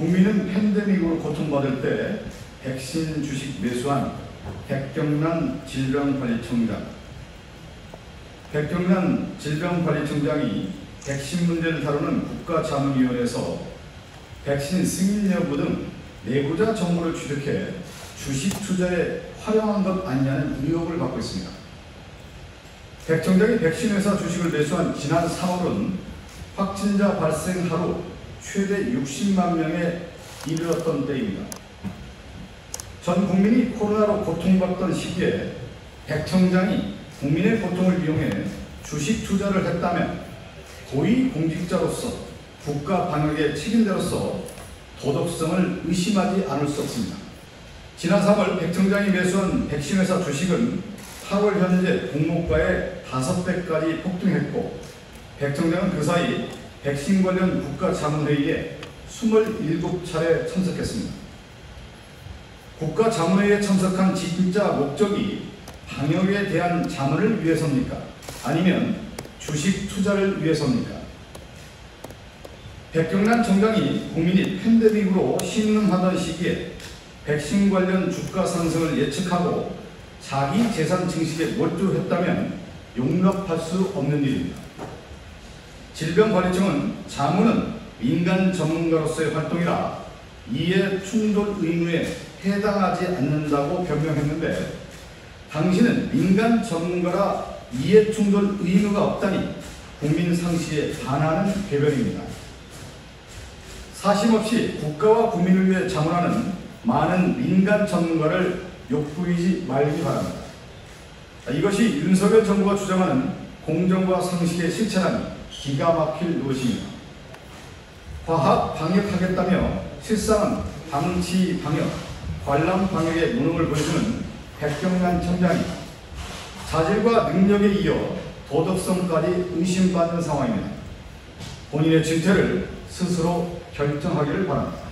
국민은 팬데믹으로 고통받을 때 백신 주식 매수한 백경란 질병관리청장. 백경란 질병관리청장이 백신 문제를 다루는 국가자문위원회에서 백신 승인 여부 등 내부자 정보를 취득해 주식 투자에 활용한 것 아니냐는 의혹을 받고 있습니다. 백 청장이 백신 회사 주식을 매수한 지난 3월은 확진자 발생 하루 최대 60만 명에 이르렀던 때입니다. 전 국민이 코로나로 고통받던 시기에 백 청장이 국민의 고통을 이용해 주식 투자를 했다면 고위공직자로서 국가 방역의 책임자로서 도덕성을 의심하지 않을 수 없습니다. 지난 3월 백 청장이 매수한 백신회사 주식은 8월 현재 공모가의 5배까지 폭등했고, 백 청장은 그 사이 백신 관련 국가자문회의에 27차례 참석했습니다. 국가자문회의에 참석한 진짜 목적이 방역에 대한 자문을 위해서입니까? 아니면 주식 투자를 위해서입니까? 백경란 청장이 국민이 팬데믹으로 신음하던 시기에 백신 관련 주가 상승을 예측하고 자기 재산 증식에 몰두했다면 용납할 수 없는 일입니다. 질병관리청은 자문은 민간 전문가로서의 활동이라 이해 충돌 의무에 해당하지 않는다고 변명했는데, 당신은 민간 전문가라 이해 충돌 의무가 없다니 국민 상식에 반하는 궤변입니다. 사심없이 국가와 국민을 위해 자문하는 많은 민간 전문가를 욕부리지 말기 바랍니다. 이것이 윤석열 정부가 주장하는 공정과 상식의 실체라니 기가 막힐 노릇입니다. 과학 방역하겠다며 실상은 방치 방역, 관람 방역의 무능을 보여주는 백경란 청장이 자질과 능력에 이어 도덕성까지 의심받는 상황입니다. 본인의 진퇴를 스스로 결정하기를 바랍니다.